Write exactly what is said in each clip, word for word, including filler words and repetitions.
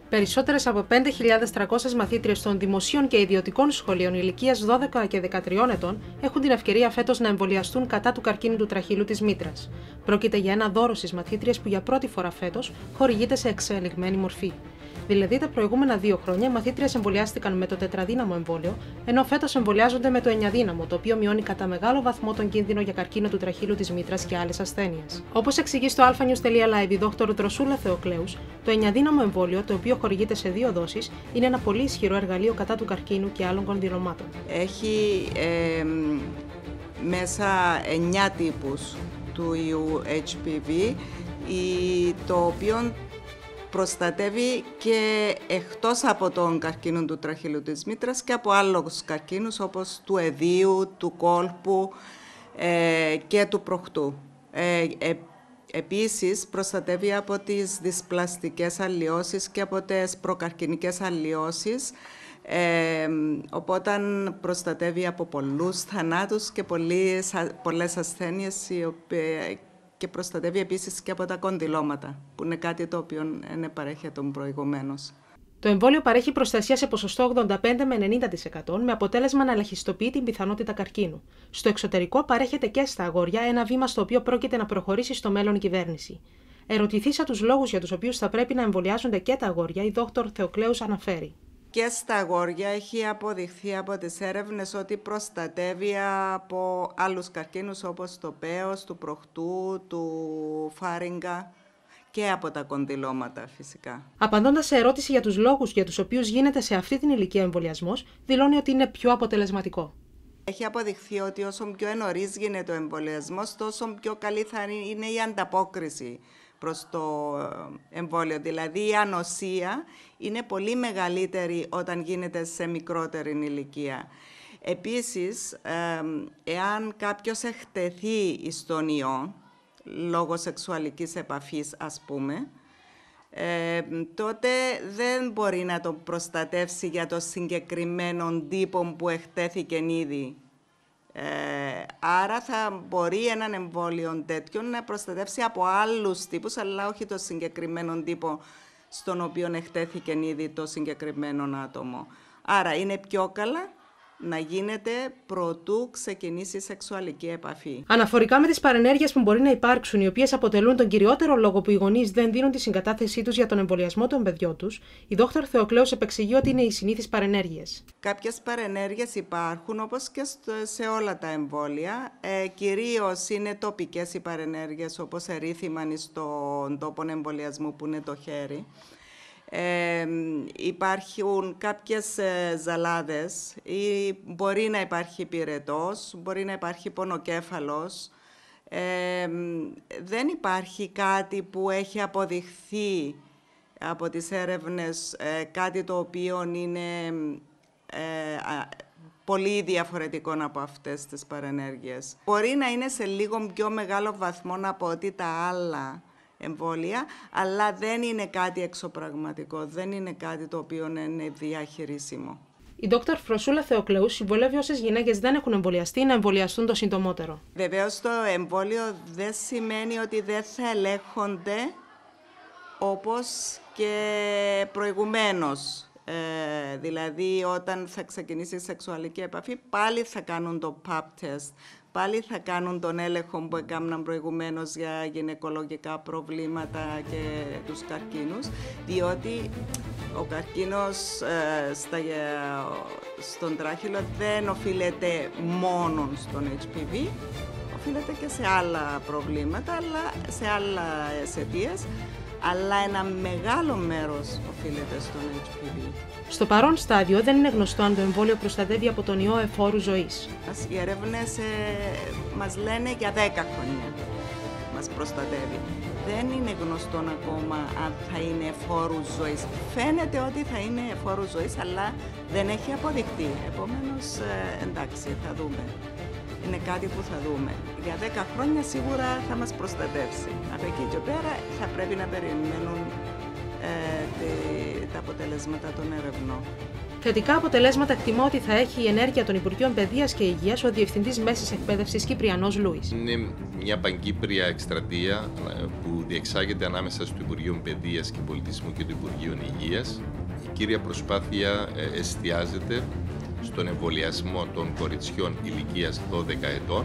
Περισσότερες από πέντε χιλιάδες τριακόσιες μαθήτριες των δημοσίων και ιδιωτικών σχολείων ηλικίας δώδεκα και δεκατριών ετών έχουν την ευκαιρία φέτος να εμβολιαστούν κατά του καρκίνου του τραχύλου της μήτρας. Πρόκειται για ένα δώρο στις μαθήτριες που για πρώτη φορά φέτος χορηγείται σε εξελιγμένη μορφή. Δηλαδή, τα προηγούμενα δύο χρόνια οι μαθήτριες εμβολιάστηκαν με το τετραδύναμο εμβόλιο, ενώ φέτος εμβολιάζονται με το εννιαδύναμο, το οποίο μειώνει κατά μεγάλο βαθμό τον κίνδυνο για καρκίνο του τραχύλου της μήτρας και άλλες ασθένειες. Όπως εξηγεί στο alphanews τελεία live η δόκτωρ Δροσούλα Θεοκλέους, το εννιαδύναμο εμβόλιο, το οποίο χορηγείται σε δύο δόσεις, είναι ένα πολύ ισχυρό εργαλείο κατά του καρκίνου και άλλων κονδυλωμάτων. Έχει ε, μέσα εννιά τύπους του ιού έιτς πι βι, το οποίο προστατεύει και εκτός από τον καρκίνο του τραχύλου της μήτρας και από άλλους καρκίνους όπως του εδίου, του κόλπου ε, και του προχτού. Ε, ε, επίσης προστατεύει από τις δυσπλαστικές αλλοιώσεις και από τις προκαρκινικές αλλοιώσεις, ε, οπότε προστατεύει από πολλούς θανάτους και πολλές, πολλές ασθένειες οι οποίες, και προστατεύει επίσης και από τα κονδυλώματα, που είναι κάτι το οποίο δεν παρέχεται προηγουμένως. Το εμβόλιο παρέχει προστασία σε ποσοστό ογδόντα πέντε με ενενήντα τοις εκατό, με αποτέλεσμα να ελαχιστοποιεί την πιθανότητα καρκίνου. Στο εξωτερικό παρέχεται και στα αγόρια, ένα βήμα στο οποίο πρόκειται να προχωρήσει στο μέλλον η κυβέρνηση. Ερωτηθήσα τους λόγους για τους οποίους θα πρέπει να εμβολιάζονται και τα αγόρια, η δόκτωρ Θεοκλέους αναφέρει. Και στα αγόρια έχει αποδειχθεί από τις έρευνες ότι προστατεύει από άλλους καρκίνους όπως το πέος, του προχτού, του φάριγγα και από τα κονδυλώματα φυσικά. Απαντώντας σε ερώτηση για τους λόγους για τους οποίους γίνεται σε αυτή την ηλικία εμβολιασμός, δηλώνει ότι είναι πιο αποτελεσματικό. Έχει αποδειχθεί ότι όσο πιο νωρίς γίνεται ο εμβολιασμός, τόσο πιο καλή θα είναι η ανταπόκριση προς το εμβόλιο. Δηλαδή η ανοσία είναι πολύ μεγαλύτερη όταν γίνεται σε μικρότερη ηλικία. Επίσης, εάν κάποιος εκτεθεί στον ιό, λόγω σεξουαλικής επαφής ας πούμε, ε, τότε δεν μπορεί να τον προστατεύσει για το συγκεκριμένο τύπο που εκτέθηκε ήδη. Ε, άρα θα μπορεί έναν εμβόλιο τέτοιο να προστατεύσει από άλλους τύπους, αλλά όχι το συγκεκριμένο τύπο στον οποίο εκτέθηκε ήδη το συγκεκριμένο άτομο. Άρα είναι πιο καλά να γίνεται προτού ξεκινήσει η σεξουαλική επαφή. Αναφορικά με τις παρενέργειες που μπορεί να υπάρξουν, οι οποίες αποτελούν τον κυριότερο λόγο που οι γονείς δεν δίνουν τη συγκατάθεσή τους για τον εμβολιασμό των παιδιών τους, η δόκτωρ Θεοκλέους επεξηγεί ότι είναι οι συνήθεις παρενέργειες. Κάποιες παρενέργειες υπάρχουν, όπως και σε όλα τα εμβόλια. Ε, κυρίως είναι τοπικές οι παρενέργειες, όπως ερήθημαν στον τόπο εμβολιασμού που είναι το χέρι. Ε, υπάρχουν κάποιες ε, ζαλάδες ή μπορεί να υπάρχει πυρετός, μπορεί να υπάρχει πονοκέφαλος. Ε, δεν υπάρχει κάτι που έχει αποδειχθεί από τις έρευνες, ε, κάτι το οποίο είναι ε, α, πολύ διαφορετικό από αυτές τις παρενέργειες. Μπορεί να είναι σε λίγο πιο μεγάλο βαθμό από ότι τα άλλα εμβόλια, αλλά δεν είναι κάτι εξωπραγματικό, δεν είναι κάτι το οποίο είναι διαχειρίσιμο. Η δόκτωρ Δροσούλα Θεοκλέους συμβολεύει όσες γυναίκες δεν έχουν εμβολιαστεί να εμβολιαστούν το συντομότερο. Βεβαίως το εμβόλιο δεν σημαίνει ότι δεν θα ελέγχονται όπως και προηγουμένως. Ε, δηλαδή όταν θα ξεκινήσει η σεξουαλική επαφή πάλι θα κάνουν το παπ τεστ, πάλι θα κάνουν τον έλεγχο που έκαναν προηγουμένως για γυναικολογικά προβλήματα και τους καρκίνους, διότι ο καρκίνος ε, στα, στον τράχυλο δεν οφείλεται μόνο στον έιτς πι βι, οφείλεται και σε άλλα προβλήματα, αλλά σε άλλες αιτίες, αλλά ένα μεγάλο μέρος οφείλεται στον έιτς πι βι. Στο παρόν στάδιο δεν είναι γνωστό αν το εμβόλιο προστατεύει από τον ιό εφόρου ζωής. Οι έρευνες ε, μας λένε για δέκα χρόνια μας προστατεύει. Δεν είναι γνωστό ακόμα αν θα είναι εφόρου ζωής. Φαίνεται ότι θα είναι εφόρου ζωής, αλλά δεν έχει αποδειχτεί. Επομένως, ε, εντάξει, θα δούμε. Είναι κάτι που θα δούμε. Για δέκα χρόνια σίγουρα θα μας προστατεύσει. Από εκεί και πέρα θα πρέπει να περιμένουν ε, τα αποτελέσματα των ερευνών. Θετικά αποτελέσματα εκτιμώ ότι θα έχει η ενέργεια των Υπουργείων Παιδείας και Υγείας ο Διευθυντής Μέσης Εκπαίδευσης Κυπριανός Λούις. Είναι μια παγκύπρια εκστρατεία που διεξάγεται ανάμεσα στο Υπουργείο Παιδείας και Πολιτισμού και το Υπουργείο Υγείας. Η κύρια προσπάθεια εστιάζεται στον εμβολιασμό των κοριτσιών ηλικίας δώδεκα ετών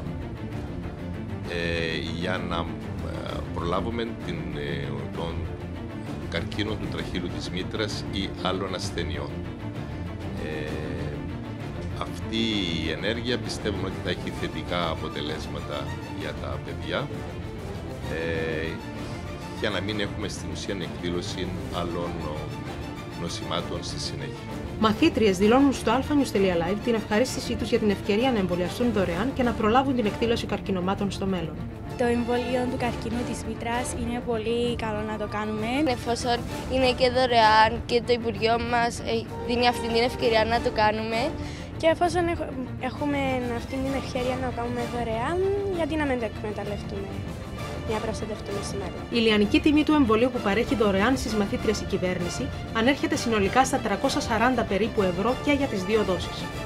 ε, για να προλάβουμε την, τον καρκίνο του τραχύλου της μήτρας ή άλλων ασθενειών. Ε, αυτή η ενέργεια πιστεύουμε ότι θα έχει θετικά αποτελέσματα για τα παιδιά ε, για να μην έχουμε στην ουσία εκδήλωση άλλων νοσημάτων στη συνέχεια. Μαθήτριες δηλώνουν στο alphanews.live την ευχαρίστησή τους για την ευκαιρία να εμβολιαστούν δωρεάν και να προλάβουν την εκδήλωση καρκινομάτων στο μέλλον. Το εμβόλιο του καρκίνου της μήτρας είναι πολύ καλό να το κάνουμε. Εφόσον είναι και δωρεάν και το Υπουργείο μας δίνει αυτή την ευκαιρία να το κάνουμε. Και εφόσον έχουμε αυτή την ευκαιρία να το κάνουμε δωρεάν, γιατί να μην το εκμεταλλευτούμε, μια προστατευτούμε σήμερα. Η λιανική τιμή του εμβολίου που παρέχει δωρεάν στις μαθήτριες η κυβέρνηση ανέρχεται συνολικά στα τριακόσια σαράντα περίπου ευρώ και για τις δύο δόσεις.